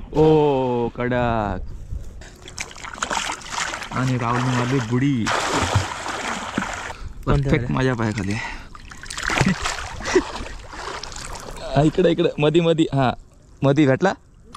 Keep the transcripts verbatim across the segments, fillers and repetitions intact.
ओ कडक. आणि राहुलने मारली बुडी. परफेक्ट माझ्या पायाखाली. इकडे इकडे मधी मधी. हा मधी भेटला.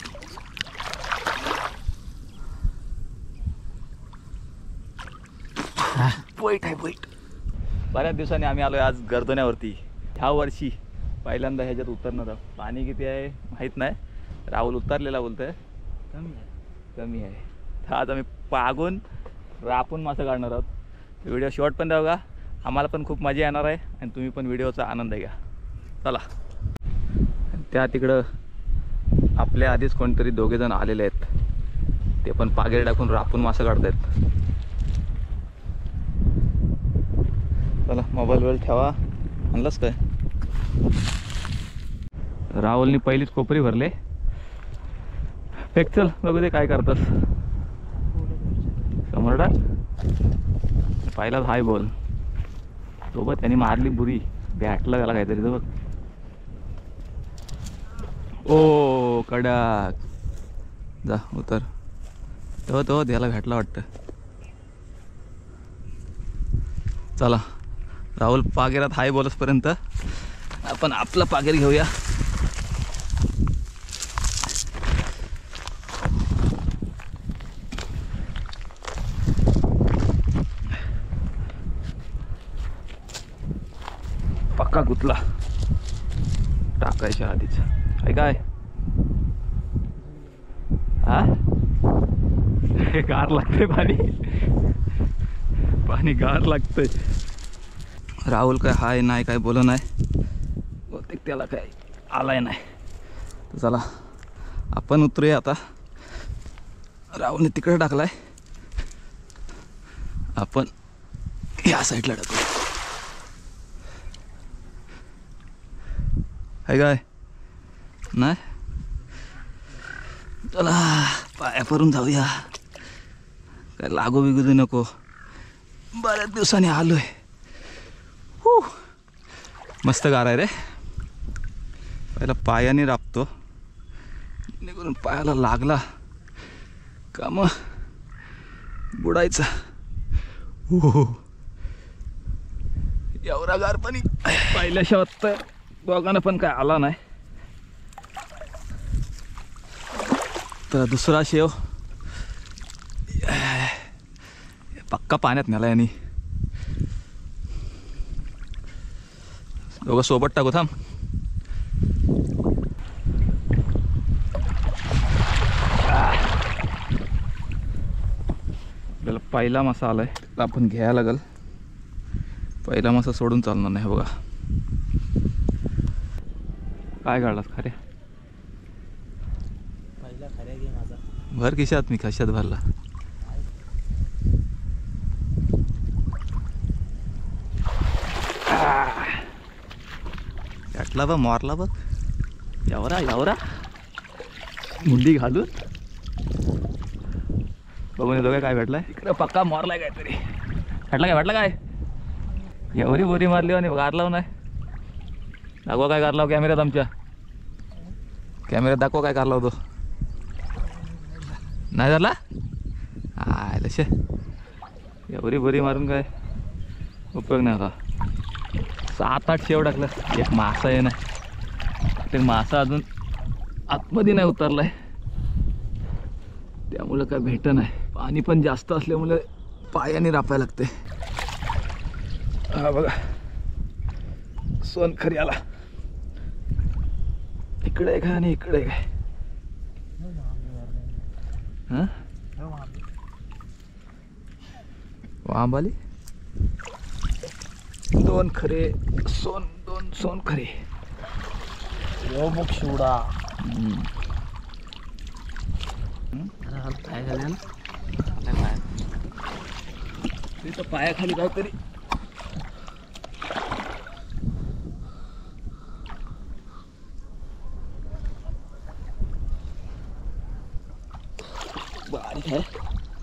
बैठ आहे बैठ. बऱ्याच दिवसांनी आम्ही आलोय आज गर्दोण्यावरती. ह्या वर्षी पहिल्यांदा ह्याच्यात उतरणार आहोत. पाणी किती आहे माहीत नाही. राहुल उतरलेला बोलतोय कमी आहे कमी आहे. तर आज आम्ही पागून रापून मासे काढणार आहोत. व्हिडिओ शॉर्ट पण द्या बघा. आम्हाला पण खूप मजा येणार आहे आणि तुम्ही पण व्हिडिओचा आनंद घ्या. चला. त्या तिकडं आपल्या आधीच कोणतरी दोघे जण आलेले आहेत. ते पण पागेर टाकून रापून मासे काढत आहेत. चला मोबाईल वेळ ठेवा. आणलंच काय. राहुलनी पहिलीच कोपरी भरले. फेक चल बघू दे काय करतस. समोर टाक. पहिलाच हाय बोल. सोबत त्यांनी मारली बुरी. बॅटला गेला काहीतरी तो बघ. ओ कडक. जा उतर. तो तो त्याला भेटला वाटतं. चला राहुल पागेरात हाय बोलसपर्यंत आपण आपला पागेर घेऊया. पक्का गुतला टाकायच्या आधीच. आहे काय हा. गार लागते पाणी. पाणी गार लागतंय. राहुल काय हाय नाही काय बोल नाही. बहुतेक त्याला काय आलाय नाही. तर चला आपण उतरूया आता. राहुलने तिकडे टाकलाय. आपण या साईडला टाकू. आहे काय नाही. चला पाया परून जाऊया. काय लागू बिगू दे नको. बऱ्याच दिवसांनी आलोय. हू मस्त गार आहे रे. पहिला पायाने राबतो. जेणेकरून पायाला लागला का मग बुडायचा. हो एवढा गार पाणी पहिल्या शेवट तर दोघांना पण काय आला नाही. तर दुसरा शेव पक्का पाण्यात नेला यांनी. दोघं सोबत टाकू. थांब. आपल्याला पहिला मासा आलाय. आपण घ्यायला लागल. पहिला मासा सोडून चालणार नाही. बघा काय काढलास खऱ्या. पहिला खऱ्या घे माझा. भर खिशात. मी खिशात भरला. घातला बघ मारला बघ. एवढा एवढा मुंडी घालून बघून येतो काय भेटलाय. इकडे पक्का मारलाय काहीतरी. भेटला काय भेटला काय. एवढी बोरी मारली आणि गारलाव नाही. दाखवा काय गारलाव कॅमेऱ्यात. आमच्या कॅमेऱ्यात दाखवा काय गारला होतो. नाही झाला. आय लशे एवढी बोरी मारून काय उपयोग नाही होता. सात आठ शेव टाकलं. एक मासा आहे ना. ते मासा अजून आतमध्ये नाही उतरलाय. त्यामुळे काय भेट नाही. पाणी पण जास्त असल्यामुळे पायाने रापायला लागते. हा बघा सोनखरी आला. इकडे काय आणि इकडे काय. हा वांबाली दोन खरे सोन. दोन सोन खरे. यो बघ शिवडा. काय झालं पाया. तिथं पायाखाली काहीतरी. बारीक आहे.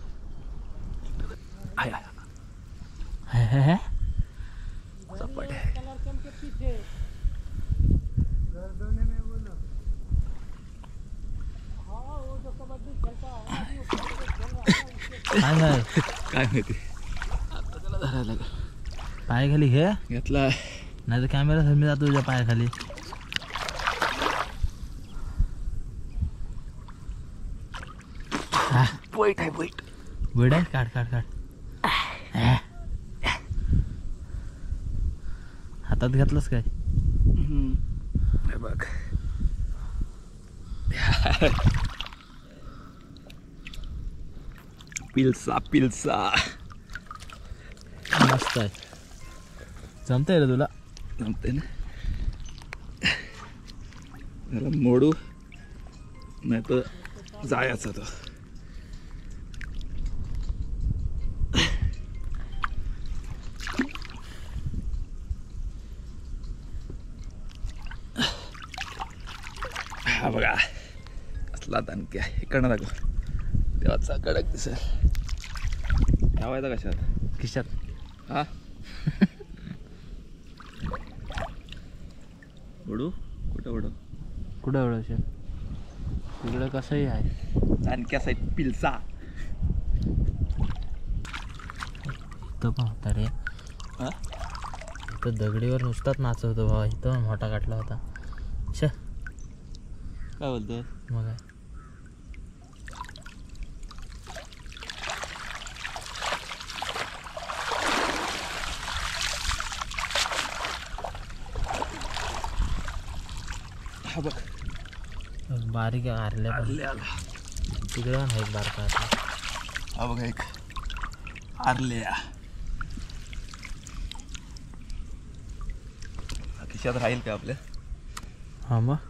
है है है चपट है. काय नाही काय माहिती आता त्याला धरायला लागेल. पायाखाली घे घेतला नाही तर कॅमेरा मी जातो तुझ्या पायाखाली. वाईट आहे वाईट. वेड आहे काढ काढ काढ. हातात घातलंस काय? हे बघ पिलसा पिलसा मस्त आहे. जमतंय रे तुला? जमते ना. त्याला मोडू नाही तर जायचा तो. हा बघा असला दणक्या इकडनं दाखव तेव्हाचा कडक दिसेल. ठेवायचा कशात? खिशात. हा उडू कुठं उडू कुठं एवढं तिकडं कसंही आहे. दणक्या साईड पिलसा. इथं पण होता रे. हा इथं दगडीवर नुसताच नाचवतो बाबा. इथं मोठा काढला होता. छ काय बोलतोय? मग काय हा बघ बारीक आरल्या पण आरले आला. तिकडे पण आहे एक बारका आता. हा बघा एक आरल्या खिशात राहील का आपल्या? हा मग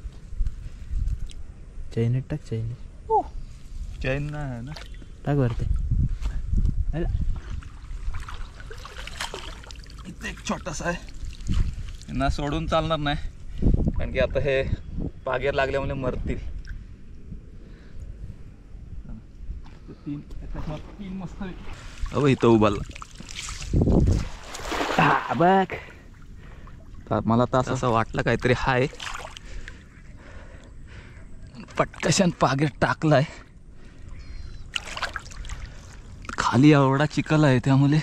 चैनीत टाक. चैनीत चैन नाही आहे ना. टाक वरती. इथे एक छोटासा आहे. यांना सोडून चालणार नाही कारण की आता हे पागेर लागल्यामुळे मरतील. तीन तीन मस्त अहो इथं उभारला. हा बघ तर मला तास असं वाटलं काहीतरी हाय. पटकशान पागेर टाकलाय. खाली एवढा चिखल आहे त्यामुळे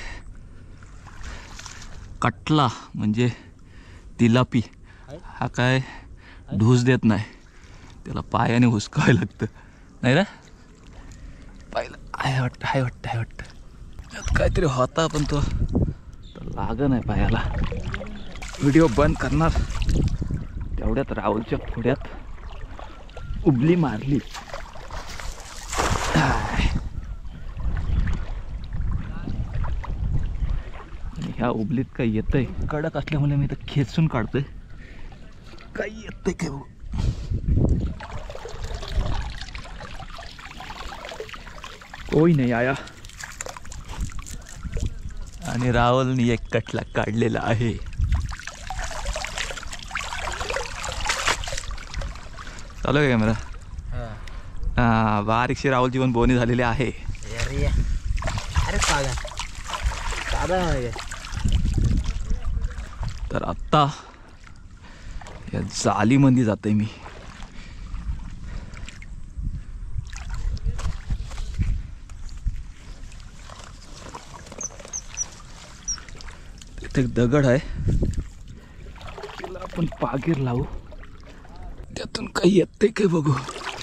कटला म्हणजे तिलापी हा काय ढूस देत नाही. त्याला पायाने हुसकावं लागतं नाही रे. पाहिलं आहे वाटतं आहे वाटतं आहे वाटतं त्यात काहीतरी होता पण तो लाग नाही पायाला. व्हिडिओ बंद करणार तेवढ्यात राहुलच्या पुढ्यात उबली मारली. आणि ह्या उबलीत काही येतंय कडक असल्यामुळे मी तर खेचून काढतोय. काही येतंय काय भाऊ? कोई नाही आया. आणि राहुलनी एक कटला काढलेला आहे. चालू आहे कॅमेरा. हा बारीकशी राहुलची पण बोनी झालेली आहे. अरे अरे साधा साधा आहे. तर आत्ता या जालीमध्ये जाते मी. तिथे एक दगड आहे त्याला आपण पागीर लावू. त्यातून काही येते काय बघू.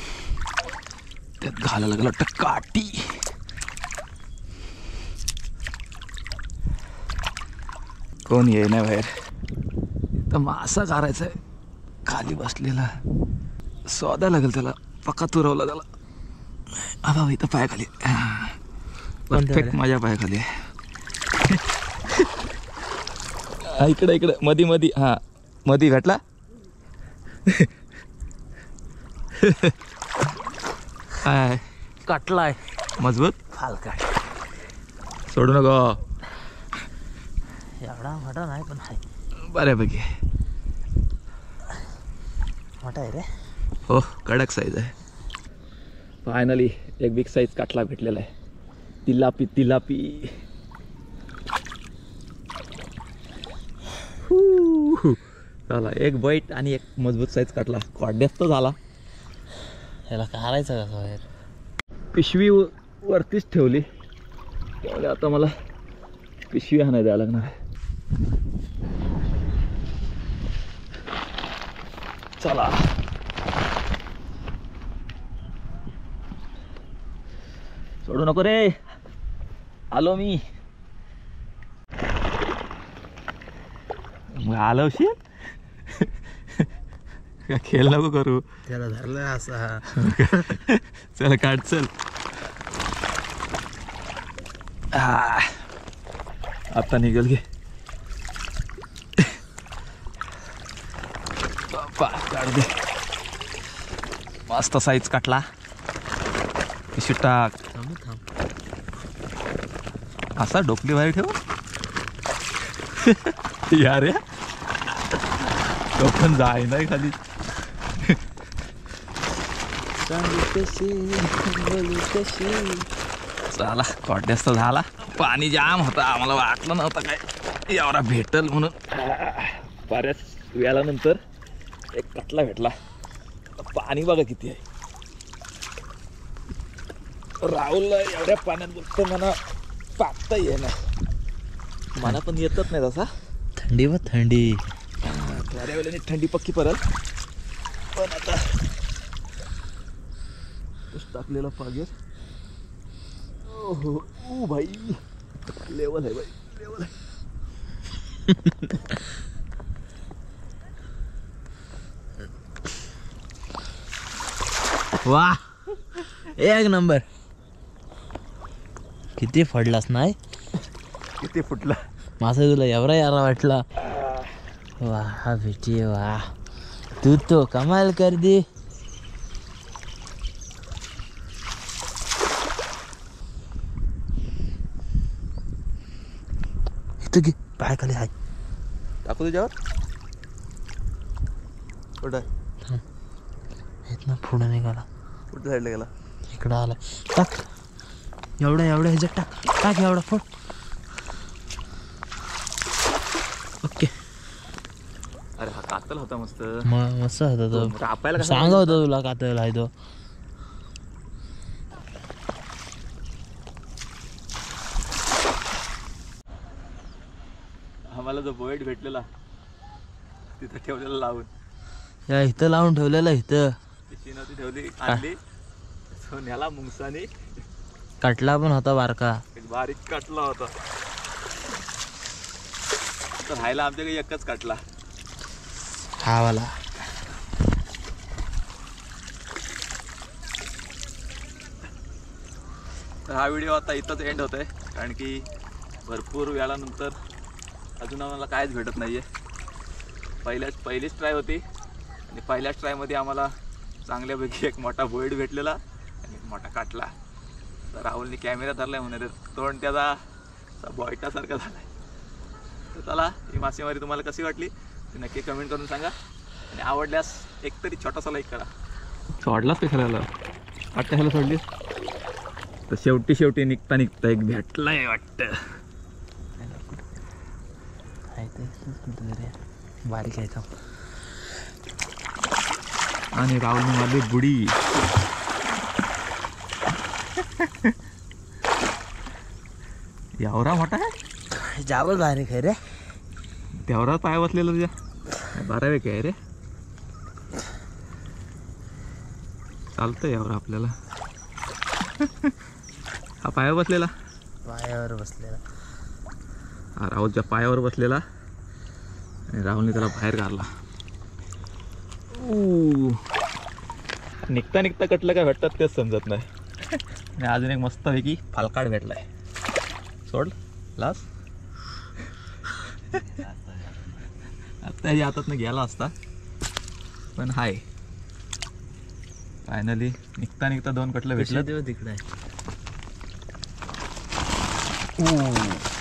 त्यात घालायला लागला वाटतं काठी. कोण ये नाही बाहेर. तर मासा काढायचा आहे खाली बसलेला. स्वादा लागेल त्याला. पक्का तुरवला त्याला. आता इथं पायाखाली परफेक्ट माझ्या पायाखाली आहे. इकडे इकडे मधी मधी. हा मधी भेटला. काय कटलाय मजबूत हलका. सोडू नको. एवढा मोठा नाही पण आहे बऱ्यापैकी. मोठा आहे रे. हो कडक साईज आहे. फायनली एक बिग साईज काटला भेटलेला आहे. तिलापी तिलापी. झाला एक बाईट आणि एक मजबूत साईज काटला. कॉड्यात तर झाला. ह्याला काढायचं कसं बाहेर? पिशवी वरतीच ठेवली त्यामुळे आता मला पिशवी आणायला द्यावं लागणार आहे. चला सोडू नको रे, आलो मी. मग आलोशी का खेळ नको करू, त्याला धरलं असा. चल काढ चल. आ, आता निघल घे. बापा काढ दे. मस्त साईज काटला. पिशवी टाक. थांब थांब. असा डोकली बाहेर ठेव यार या तो पण जाय नाही खाली. चला कॉटेस तर झाला. पाणी जाम होता, आम्हाला वाटलं नव्हतं काय एवढा भेटल म्हणून. बऱ्याच वेळानंतर एक कटला भेटला. पाणी बघा किती आहे. राहुल एवढ्या पाण्यात बघतो मला पाकता ये ना, मला पण येतच नाही तसा. थंडी व थंडी. थोड्या वेळाने थंडी पक्की परत. पण आता टाकलेला पागेर. ओहो ओ भाई लेवल आहे भाई, लेवल आहे. वा एक नंबर. किती फडलास नाही? किती फुटला माझा तुला एवढा यारा वाटला. वाह बेटी वाह, तू तो कमाल कर दी. इथं घे पाय खाली हाय. टाकू तुझ्यावर कुठं इथनं पुढे निघाला. कुठं साईडला गेला? इकडं आला. टाक एवढा एवढ्या ह्याच्यात टाक. टाक एवढा फोड. ओके. अरे हा कातल होता मस्त. मग मस्त होता तो. कापायला कसा सांगा होता तुला कातल आहे तो. आम्हाला जो बोईट भेटलेला तिथं ठेवलेला लावून, या इथं लावून ठेवलेलं. इथं पिशवी नव्हती ठेवली, आणली सोन्याला मुंगसाने. कटला पण होता बारका. एक बारीक काटला होता. तर राहायला आमच्याकडे एकच काटला हा वाला. तर हा व्हिडिओ आता इथंच एंड होत आहे, कारण की भरपूर वेळानंतर अजून आम्हाला कायच भेटत नाही आहे. पहिल्याच पहिलीच ट्राय होती आणि पहिल्याच ट्रायमध्ये आम्हाला चांगल्यापैकी एक मोठा बोईड भेटलेला आणि एक मोठा काटला. तर राहुलने कॅमेरा धरला म्हणे, तोंड त्याचा बॉयटासारखा झाला आहे. तर चला, ही मासेमारी तुम्हाला कशी वाटली ते नक्की कमेंट करून सांगा. आणि आवडल्यास एकतरी छोटासा लाईक करा. सोडलाच कशाला वाटतं, ह्याला सोडलीस तर शेवटी शेवटी निघता निघता एक भेटलाय वाटतं. बारीक आहे का? आणि राहुलने मारली बुडी. एवढा मोठा आहे, जावं बारीक आहे रे. तेवढा पाय बसलेला तुझ्या. बारावे काय रे, चालतंय एवढा आपल्याला. हा पायावर बसलेला, पायावर बसलेला. हा राहुलच्या पायावर बसलेला आणि राहुलने त्याला बाहेर काढला. ऊ निघता निघता कटलं काय भेटतात तेच समजत नाही. आणि अजून एक मस्तपैकी फालकाड भेटलाय. सोड लास. आत्ता ह्या हातातनं गेला असता, पण हाय फायनली निघता निघता दोन कटलं भेटलं. तिकडे आहे. ऊ